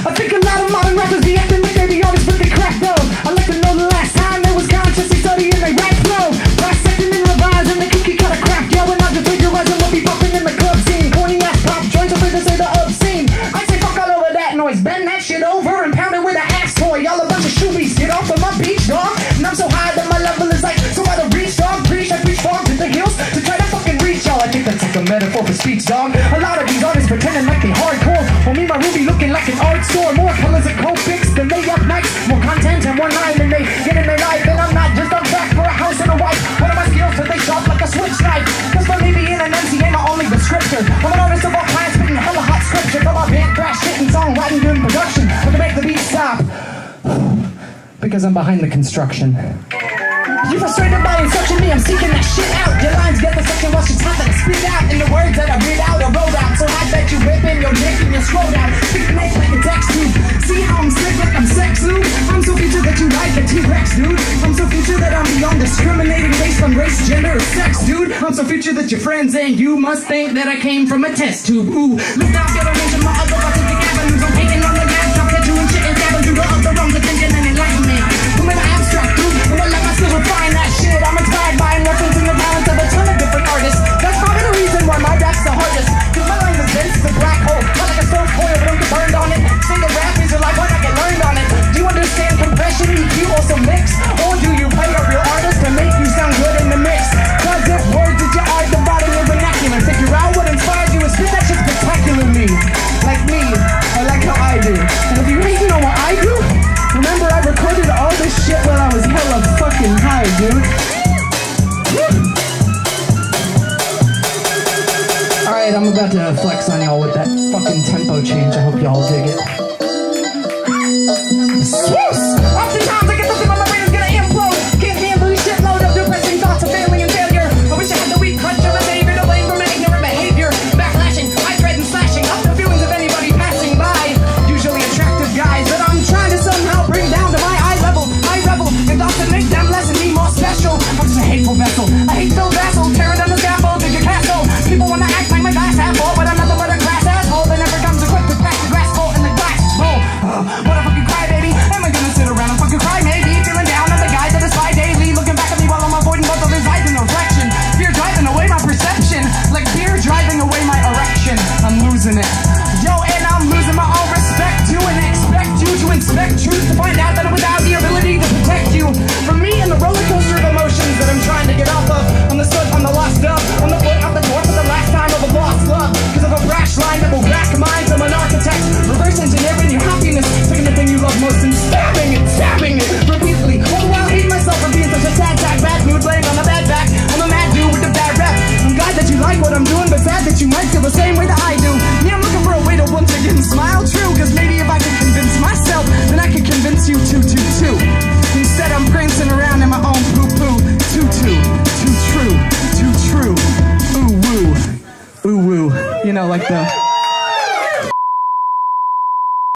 I think a lot of modern rappers be acting like they be artists, but they crack though. I like to know the last time they was consciously studying they rap flow. Dissecting and revising the cookie cutter crack, yo. And I'll just figurizing what be bumping in the club scene. Corny ass pop joints, I'm to say the obscene. I say fuck all over that noise, bend that shit over and pound it with an axe toy. Y'all a bunch of shoebies, get off of my beach, dog. And I'm so high that my level is like so out of reach, dog. Preach, I preach fog to the hills to try to fucking reach y'all. I think that's like a metaphor for speech, dog. A lot of these artists pretending like they hardcore. Well, me, my Ruby looking like an art store. More colors and cold pics than they up nights. More content in one line than they get in their life. And I'm not just on track for a house and a wife. What are my skills till they sharp like a switch knife? Cause for me being an MC ain't my only descriptor. I'm an artist of all kinds, spitting hella hot scripture. From my band crash shit and songwriting doing production. But to make the beat stop, because I'm behind the construction. You frustrated by instruction, me, I'm seeking that shit out. Your lines get the section while she's hot that I spit out. And the words that I read out are rolled out. So I bet you whipping your dick and you scroll down. Speak the next like a text tube. See how I'm sick like I'm sex dude. I'm so future that you like a T-Rex dude. I'm so future that I'm beyond discriminating based on race, gender, or sex dude. I'm so future that your friends and you must think that I came from a test tube. Ooh, look down, get a range of my other artistic avenues. I'm taking on the gas, I'll catch you and shit and stabbing through the other wrongs of thinking and enlightenment. I'm an abstract dude, and I let my skills refine that shit. I'm inspired by and referencing the talents of a ton of different artists. That's probably the reason why my rap's the hardest. Cause my lines is dense as a black hole. Not like a stove coil, but don't get burned on it. Sing the rap is your life, why not get learned on it? Do you understand compression, EQ, also mix? Or do you play a real artist to make you sound good in the mix? Cause if words that you are divided in vernacular, figure out what inspires you and spit that shit spectacularly. Like me, or like how I do. And if you hating on what I do, remember I recorded all this shit while I was hella fucking high, dude. Alright, I'm about to flex on y'all with that fucking tempo change. I hope y'all dig it. Swoos! Oftentimes I get something on my brain is gonna implode. Can't handle this shitload of depressing thoughts of failing and failure. I wish I had the weak crutch of a savior to blame for my ignorant behavior. Backlashing, I dread and slashing up the feelings of anybody passing by. Usually attractive guys that I'm trying to somehow bring down to my eye level. I rebel and often make them less and me more special. I'm just a hateful vessel. I hate Phil Vassal, tearing down the scaffold to your castle. People wanna act like my glass half full, but I'm nothing but a glass asshole that never comes equipped to crack the glass full and the glass is full. What a fucking crybaby. Am I gonna sit around and fucking cry? Maybe feeling down on the guy that I spy daily, looking back at me while I'm avoiding both of his eyes in the reflection. Fear driving away my perception, like fear driving away my erection. I'm losing it. Yo, and I'm losing my own respect to and expect you to inspect truth to find out that I'm without the ability to protect you from me and the roller coaster of emotions that I'm trying to get off of. On the slip, on the lost dove, on the foot, out the door for the last time of a lost love. Cause of a brash line that will rack minds. I'm an architect, reverse engineering your happiness, taking the thing you love most and stabbing it repeatedly. All the while hating myself for being such a sad sack, bad mood, laying on the bad back. I'm a mad dude with a bad rep. I'm glad that you like what I'm doing, but sad that you might feel the same way that I do. Yeah, I'm looking for a way to once again smile true, cause maybe if I could convince myself, then I could convince you too. Instead I'm prancing around in my own poo-poo. Too true. Ooh woo. You know, like the